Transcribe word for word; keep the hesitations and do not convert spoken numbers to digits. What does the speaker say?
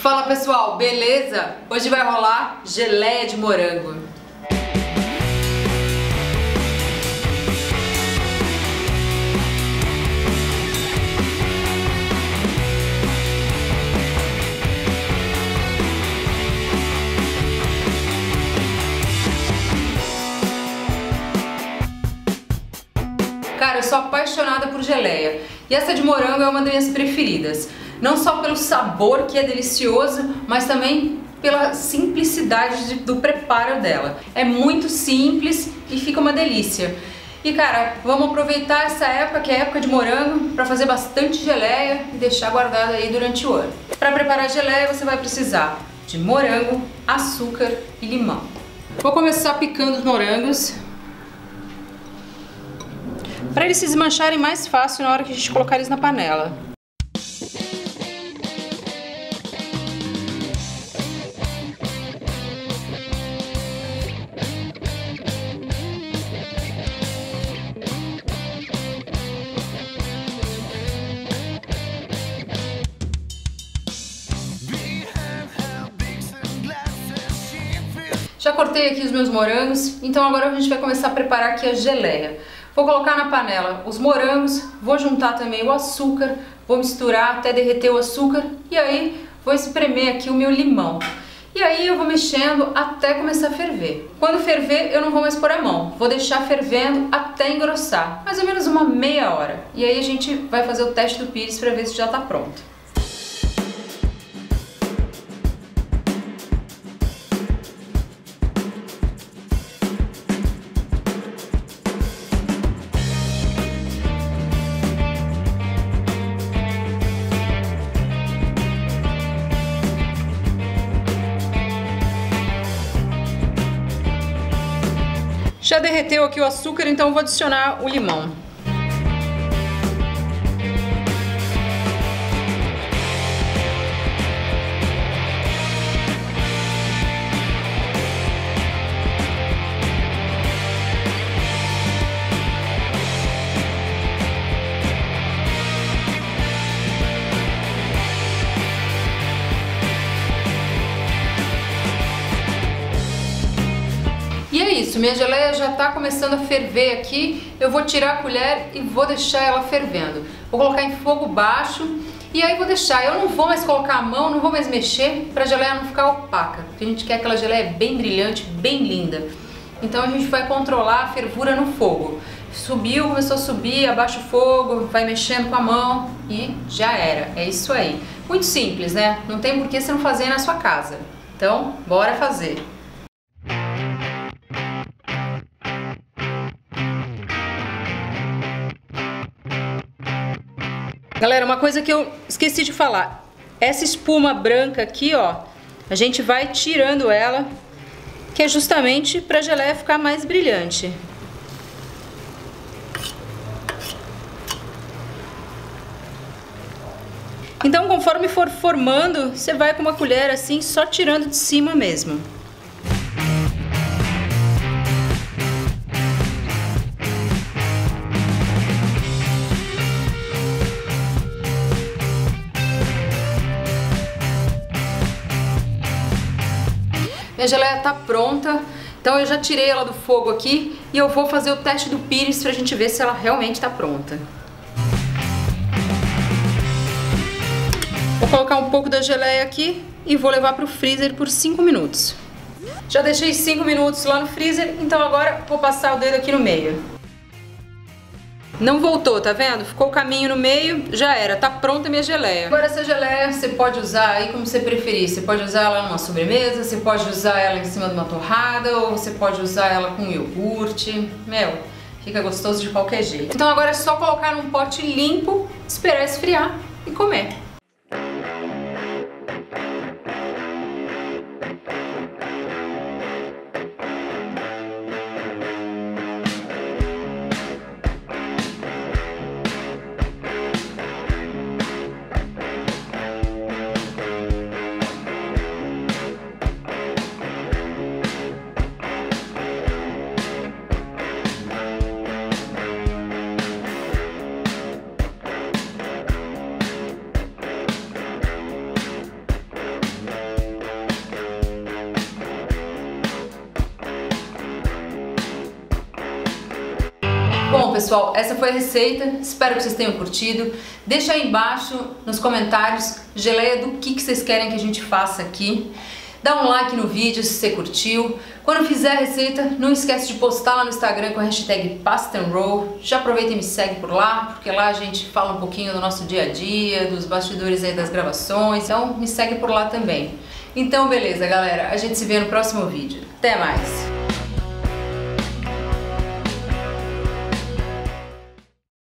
Fala pessoal, beleza? Hoje vai rolar geleia de morango. Cara, eu sou apaixonada por geleia e essa de morango é uma das minhas preferidas. Não só pelo sabor, que é delicioso, mas também pela simplicidade de, do preparo dela. É muito simples e fica uma delícia. E cara, vamos aproveitar essa época, que é a época de morango, para fazer bastante geleia e deixar guardada aí durante o ano. Para preparar a geleia você vai precisar de morango, açúcar e limão. Vou começar picando os morangos, para eles se desmancharem mais fácil na hora que a gente colocar eles na panela. Já cortei aqui os meus morangos, então agora a gente vai começar a preparar aqui a geleia. Vou colocar na panela os morangos, vou juntar também o açúcar, vou misturar até derreter o açúcar e aí vou espremer aqui o meu limão. E aí eu vou mexendo até começar a ferver. Quando ferver eu não vou mais pôr a mão, vou deixar fervendo até engrossar, mais ou menos uma meia hora. E aí a gente vai fazer o teste do pires para ver se já está pronto. Já derreteu aqui o açúcar, então vou adicionar o limão. E é isso, minha geleia já está começando a ferver aqui, eu vou tirar a colher e vou deixar ela fervendo. Vou colocar em fogo baixo e aí vou deixar, eu não vou mais colocar a mão, não vou mais mexer para a geleia não ficar opaca, porque a gente quer aquela geleia bem brilhante, bem linda. Então a gente vai controlar a fervura no fogo. Subiu, começou a subir, abaixa o fogo, vai mexendo com a mão e já era, é isso aí. Muito simples, né? Não tem por que você não fazer na sua casa. Então, bora fazer! Galera, uma coisa que eu esqueci de falar, essa espuma branca aqui, ó, a gente vai tirando ela, que é justamente para a geleia ficar mais brilhante. Então, conforme for formando, você vai com uma colher assim, só tirando de cima mesmo. Minha geleia tá pronta, então eu já tirei ela do fogo aqui e eu vou fazer o teste do pires pra gente ver se ela realmente tá pronta. Vou colocar um pouco da geleia aqui e vou levar pro freezer por cinco minutos. Já deixei cinco minutos lá no freezer, então agora vou passar o dedo aqui no meio. Não voltou, tá vendo? Ficou o caminho no meio, já era, tá pronta a minha geleia. Agora essa geleia você pode usar aí como você preferir. Você pode usar ela numa sobremesa, você pode usar ela em cima de uma torrada, ou você pode usar ela com iogurte. Meu, fica gostoso de qualquer jeito. Então agora é só colocar num pote limpo, esperar esfriar e comer. pessoal, essa foi a receita, espero que vocês tenham curtido. Deixa aí embaixo nos comentários geleia do que, que vocês querem que a gente faça aqui. Dá um like no vídeo se você curtiu. Quando fizer a receita, não esquece de postar lá no Instagram com a hashtag Pasta and Roll. Já aproveita e me segue por lá, porque lá a gente fala um pouquinho do nosso dia a dia, dos bastidores aí das gravações, então me segue por lá também. Então beleza, galera, a gente se vê no próximo vídeo. Até mais!